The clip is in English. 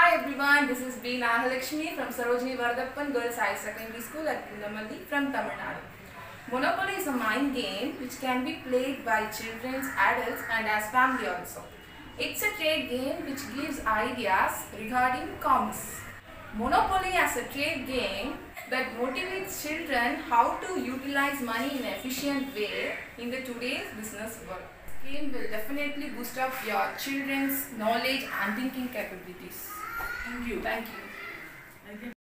Hi everyone, this is B. Nahalakshmi from Sarojini Vardappan Girls High Secondary School at Pundamalli from Tamil Nadu. Monopoly is a mind game which can be played by children, adults and as family also. It's a trade game which gives ideas regarding commerce. Monopoly as a trade game that motivates children how to utilize money in an efficient way in the today's business world. This game will definitely boost up your children's knowledge and thinking capabilities. Thank you.